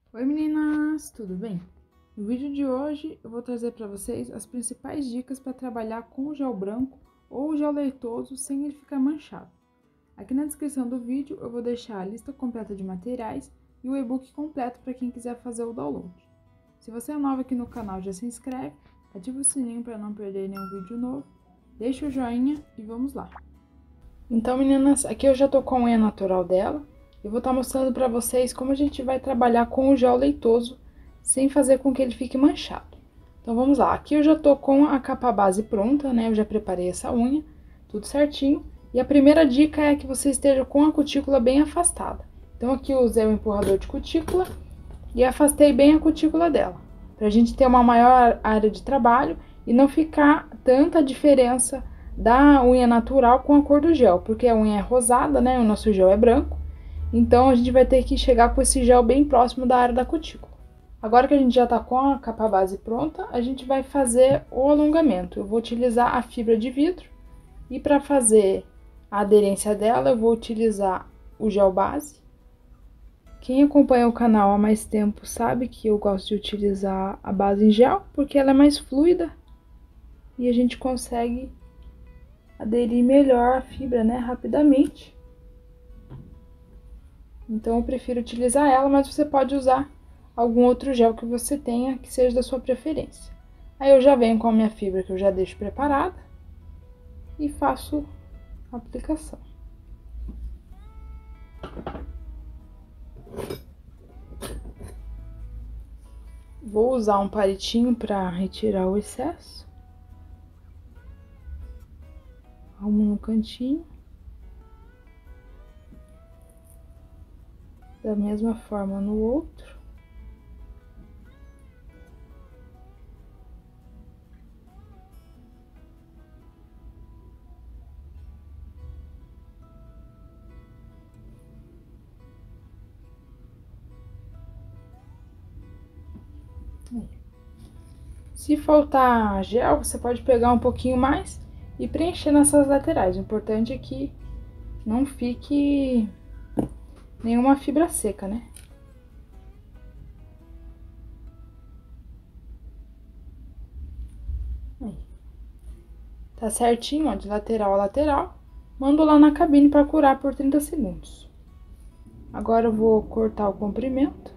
Oi meninas, tudo bem? No vídeo de hoje eu vou trazer para vocês as principais dicas para trabalhar com o gel branco ou o gel leitoso sem ele ficar manchado. Aqui na descrição do vídeo eu vou deixar a lista completa de materiais e o e-book completo para quem quiser fazer o download. Se você é nova aqui no canal, já se inscreve, ativa o sininho para não perder nenhum vídeo novo, deixa o joinha e vamos lá! Então meninas, aqui eu já tô com a unha natural dela. Eu vou estar mostrando para vocês como a gente vai trabalhar com o gel leitoso, sem fazer com que ele fique manchado. Então vamos lá, aqui eu já tô com a capa base pronta, né? Eu já preparei essa unha, tudo certinho. E a primeira dica é que você esteja com a cutícula bem afastada. Então aqui eu usei o empurrador de cutícula e afastei bem a cutícula dela, pra gente ter uma maior área de trabalho e não ficar tanta diferença da unha natural com a cor do gel, porque a unha é rosada, né? O nosso gel é branco. Então, a gente vai ter que chegar com esse gel bem próximo da área da cutícula. Agora que a gente já tá com a capa base pronta, a gente vai fazer o alongamento. Eu vou utilizar a fibra de vidro e para fazer a aderência dela, eu vou utilizar o gel base. Quem acompanha o canal há mais tempo sabe que eu gosto de utilizar a base em gel, porque ela é mais fluida e a gente consegue aderir melhor a fibra, né, rapidamente. Então eu prefiro utilizar ela, mas você pode usar algum outro gel que você tenha, que seja da sua preferência. Aí eu já venho com a minha fibra que eu já deixo preparada e faço a aplicação. Vou usar um palitinho para retirar o excesso. Arrumo no cantinho. Da mesma forma no outro. Se faltar gel, você pode pegar um pouquinho mais e preencher nessas laterais. O importante é que não fique nenhuma fibra seca, né? Aí. Tá certinho, ó, de lateral a lateral. Mando lá na cabine para curar por 30 segundos. Agora eu vou cortar o comprimento.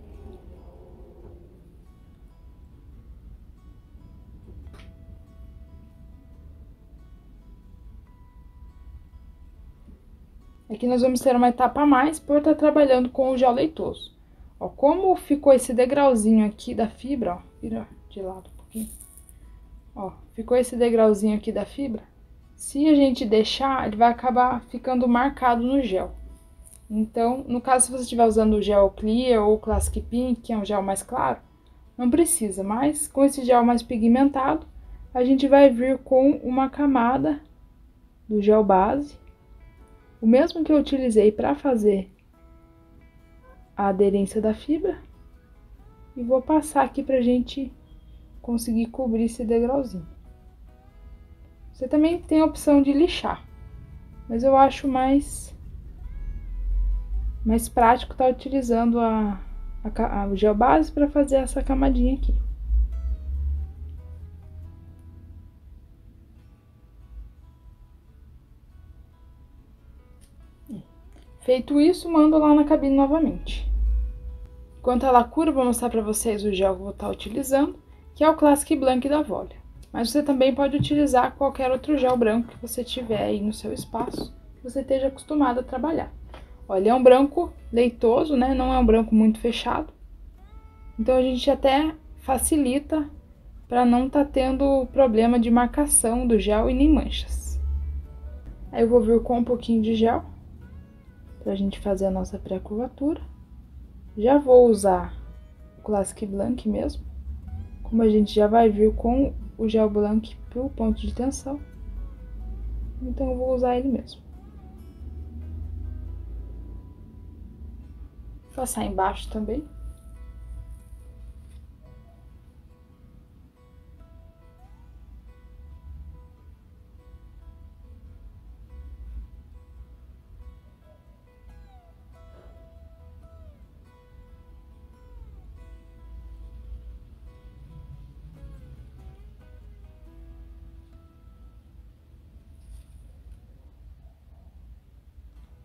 Aqui nós vamos ter uma etapa a mais por estar trabalhando com o gel leitoso. Ó, como ficou esse degrauzinho aqui da fibra, ó, vira de lado um pouquinho. Ó, ficou esse degrauzinho aqui da fibra. Se a gente deixar, ele vai acabar ficando marcado no gel. Então, no caso, se você estiver usando o gel Clear ou o Classic Pink, que é um gel mais claro, não precisa, mas com esse gel mais pigmentado, a gente vai vir com uma camada do gel base, o mesmo que eu utilizei para fazer a aderência da fibra, e vou passar aqui pra gente conseguir cobrir esse degrauzinho. Você também tem a opção de lixar, mas eu acho mais prático estar utilizando o gel base para fazer essa camadinha aqui. Feito isso, mando lá na cabine novamente. Enquanto ela cura, eu vou mostrar para vocês o gel que eu vou estar utilizando, que é o Classic Blank da Volia. Mas você também pode utilizar qualquer outro gel branco que você tiver aí no seu espaço, que você esteja acostumado a trabalhar. Olha, ele é um branco leitoso, né? Não é um branco muito fechado. Então a gente até facilita para não estar tendo problema de marcação do gel e nem manchas. Aí eu vou vir com um pouquinho de gel pra gente fazer a nossa pré-curvatura. Já vou usar o Classic Blank mesmo, como a gente já vai vir com o gel Blank pro ponto de tensão, então eu vou usar ele mesmo. Passar embaixo também.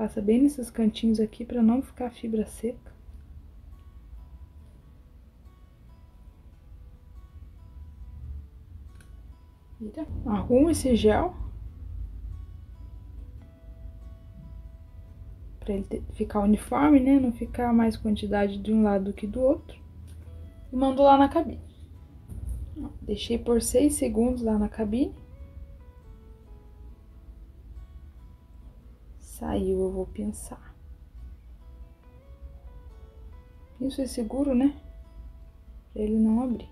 Passa bem nesses cantinhos aqui para não ficar a fibra seca. Vira. Arruma esse gel. Para ele ficar uniforme, né? Não ficar mais quantidade de um lado do que do outro. E mando lá na cabine. Deixei por 6 segundos lá na cabine. Saiu, eu vou pinçar. Isso é seguro, né? Pra ele não abrir.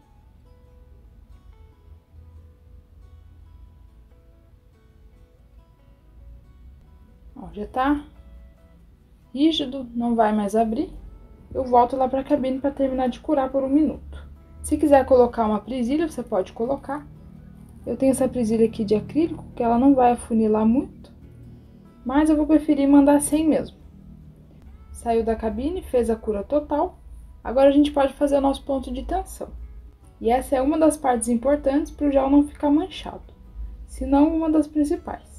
Ó, já tá rígido, não vai mais abrir. Eu volto lá pra cabine pra terminar de curar por 1 minuto. Se quiser colocar uma presilha, você pode colocar. Eu tenho essa presilha aqui de acrílico, que ela não vai afunilar muito. Mas eu vou preferir mandar sem mesmo. Saiu da cabine, fez a cura total. Agora a gente pode fazer o nosso ponto de tensão. E essa é uma das partes importantes para o gel não ficar manchado. Se não, uma das principais.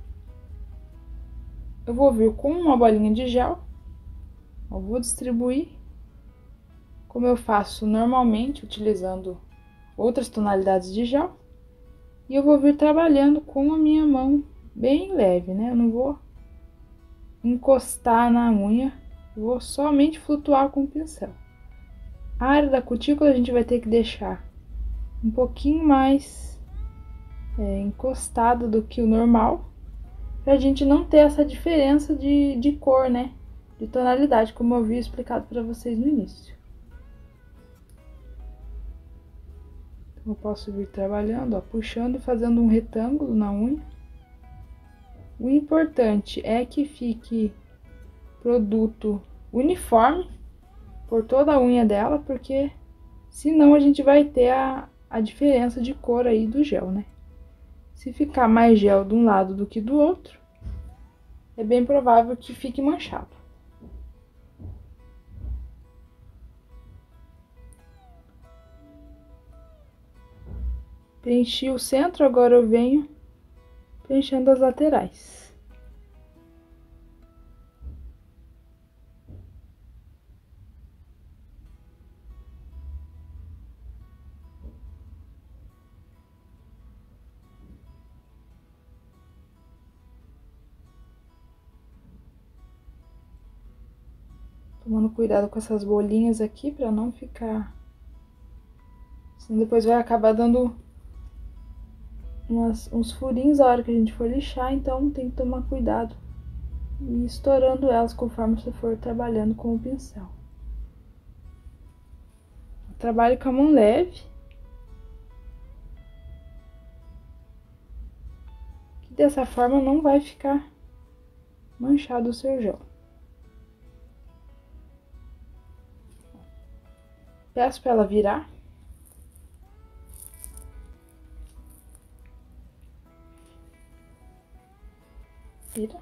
Eu vou vir com uma bolinha de gel. Eu vou distribuir, como eu faço normalmente, utilizando outras tonalidades de gel. E eu vou vir trabalhando com a minha mão bem leve, né? Eu não vou encostar na unha, eu vou somente flutuar com o pincel. A área da cutícula a gente vai ter que deixar um pouquinho mais encostada do que o normal, pra gente não ter essa diferença de cor, né? De tonalidade, como eu havia explicado para vocês no início. Então, eu posso vir trabalhando, ó, puxando e fazendo um retângulo na unha. O importante é que fique produto uniforme por toda a unha dela, porque senão a gente vai ter a diferença de cor aí do gel, né? Se ficar mais gel de um lado do que do outro, é bem provável que fique manchado. Preenchi o centro, agora eu venho preenchendo as laterais. Tomando cuidado com essas bolinhas aqui para não ficar... Senão depois vai acabar dando uns furinhos a hora que a gente for lixar, então tem que tomar cuidado e ir estourando elas conforme você for trabalhando com o pincel. Eu trabalho com a mão leve, que dessa forma não vai ficar manchado o seu gel. Peço para ela virar. Vira.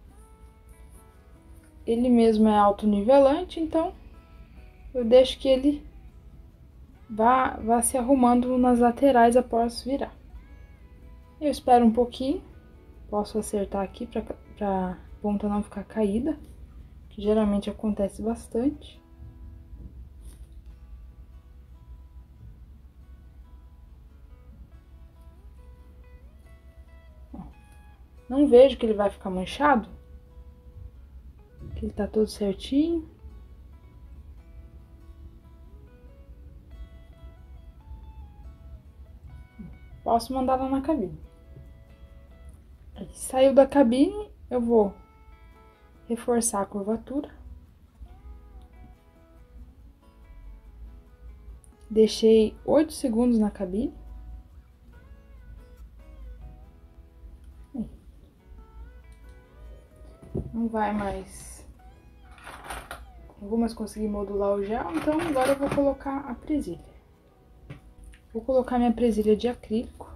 Ele mesmo é autonivelante, então eu deixo que ele vá se arrumando nas laterais após virar. Eu espero um pouquinho, posso acertar aqui para a ponta não ficar caída, que geralmente acontece bastante. Não vejo que ele vai ficar manchado, que ele tá todo certinho. Posso mandar lá na cabine. Aí, saiu da cabine, eu vou reforçar a curvatura. Deixei 8 segundos na cabine. Não vai mais... Não vou mais conseguir modular o gel, então agora eu vou colocar a presilha. Vou colocar minha presilha de acrílico.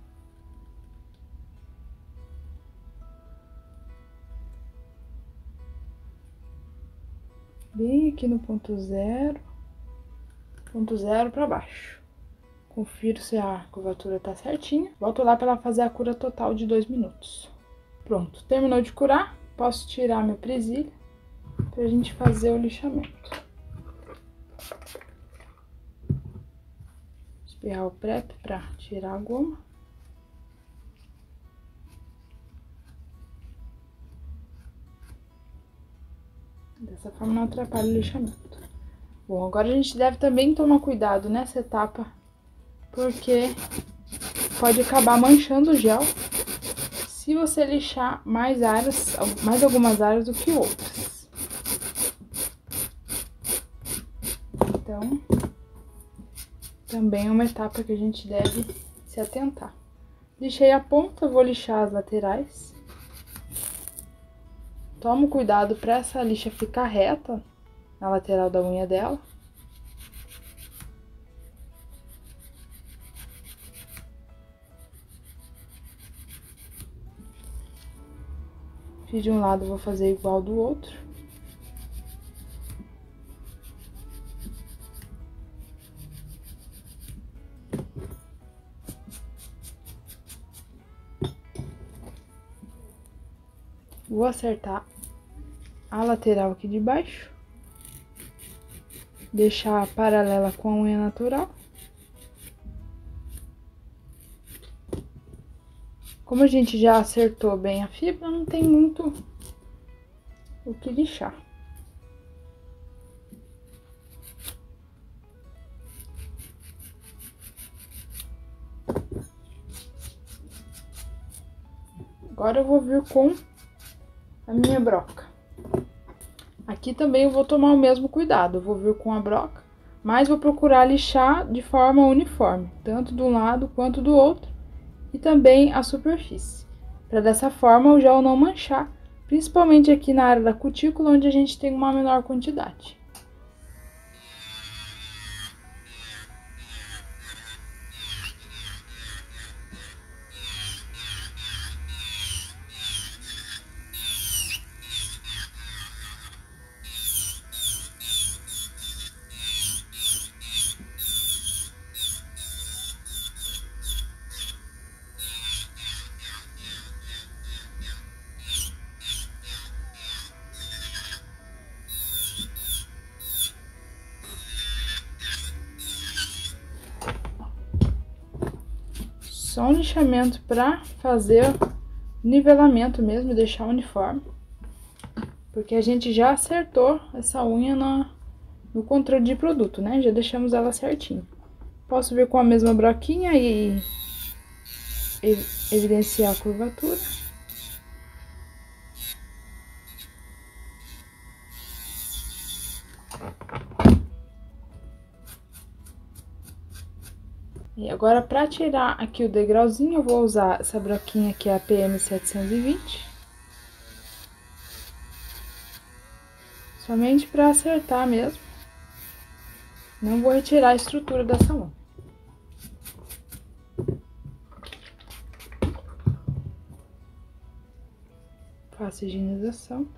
Bem aqui no ponto zero para baixo. Confiro se a curvatura tá certinha. Volto lá para ela fazer a cura total de 2 minutos. Pronto, terminou de curar. posso tirar minha presilha pra gente fazer o lixamento. Espirrar o prep pra tirar a goma. Dessa forma não atrapalha o lixamento. Bom, agora a gente deve também tomar cuidado nessa etapa, porque pode acabar manchando o gel se você lixar mais algumas áreas do que outras. Então, também é uma etapa que a gente deve se atentar. Lixei a ponta, vou lixar as laterais. Tomo cuidado para essa lixa ficar reta na lateral da unha dela. Fiz de um lado, vou fazer igual do outro. Vou acertar a lateral aqui de baixo. Deixar paralela com a unha natural. Como a gente já acertou bem a fibra, não tem muito o que lixar. Agora eu vou vir com a minha broca. Aqui também eu vou tomar o mesmo cuidado, eu vou vir com a broca, mas vou procurar lixar de forma uniforme, tanto de um lado quanto do outro, e também a superfície, para dessa forma o gel não manchar, principalmente aqui na área da cutícula, onde a gente tem uma menor quantidade. Só um lixamento para fazer nivelamento mesmo, deixar uniforme. Porque a gente já acertou essa unha no controle de produto, né? Já deixamos ela certinho. Posso vir com a mesma broquinha e evidenciar a curvatura. E agora, para tirar aqui o degrauzinho, eu vou usar essa broquinha que é a PM 720. Somente para acertar mesmo. Não vou retirar a estrutura dessa unha. Faço higienização.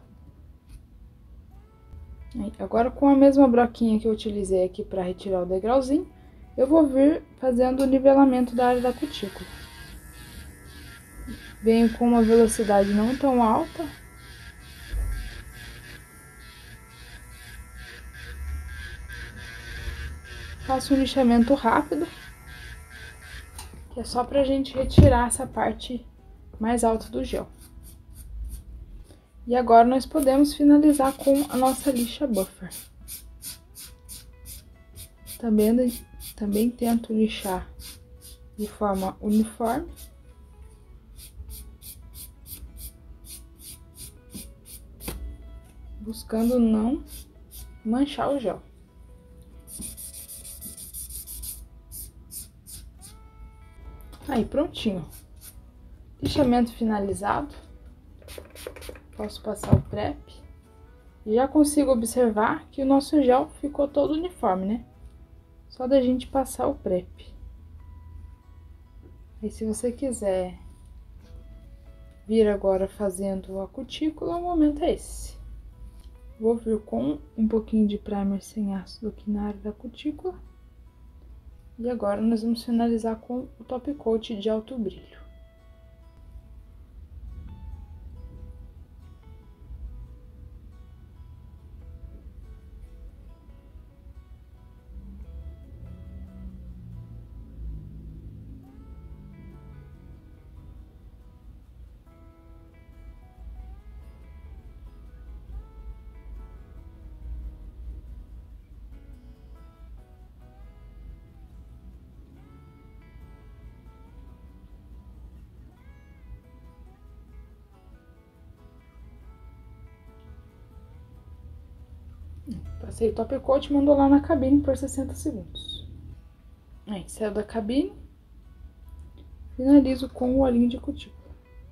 Agora, com a mesma broquinha que eu utilizei aqui para retirar o degrauzinho, eu vou vir fazendo o nivelamento da área da cutícula. Venho com uma velocidade não tão alta. Faço um lixamento rápido, que é só pra gente retirar essa parte mais alta do gel. E agora nós podemos finalizar com a nossa lixa buffer. Também tento lixar de forma uniforme. Buscando não manchar o gel. Aí, prontinho. Lixamento finalizado. Posso passar o prep. Já consigo observar que o nosso gel ficou todo uniforme, né? Só da gente passar o prep. Aí, se você quiser vir agora fazendo a cutícula, o momento é esse. Vou vir com um pouquinho de primer sem ácido aqui na área da cutícula. E agora nós vamos finalizar com o top coat de alto brilho. Passei top coat e mandou lá na cabine por 60 segundos. Aí, saiu da cabine. Finalizo com o olhinho de cutícula.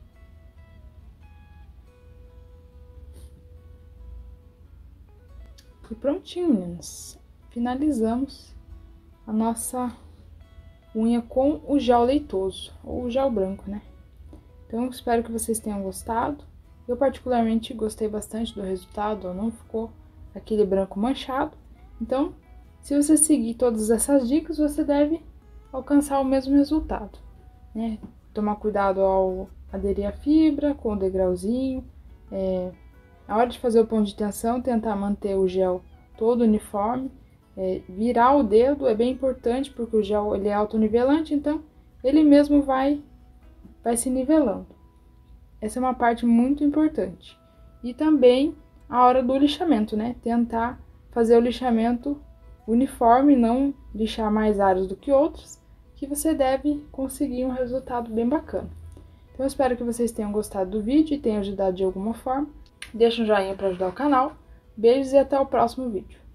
E prontinho, meninas. Finalizamos a nossa unha com o gel leitoso, ou o gel branco, né? Então, espero que vocês tenham gostado. Eu, particularmente, gostei bastante do resultado, não ficou aquele branco manchado. Então, se você seguir todas essas dicas, você deve alcançar o mesmo resultado, né? Tomar cuidado ao aderir a fibra, com o degrauzinho. Na hora de fazer o ponto de tensão, tentar manter o gel todo uniforme. Virar o dedo é bem importante, porque o gel ele é autonivelante, então ele mesmo vai se nivelando. Essa é uma parte muito importante. E também a hora do lixamento, né? Tentar fazer o lixamento uniforme, não lixar mais áreas do que outras, que você deve conseguir um resultado bem bacana. Então, eu espero que vocês tenham gostado do vídeo e tenham ajudado de alguma forma. Deixa um joinha para ajudar o canal. Beijos e até o próximo vídeo.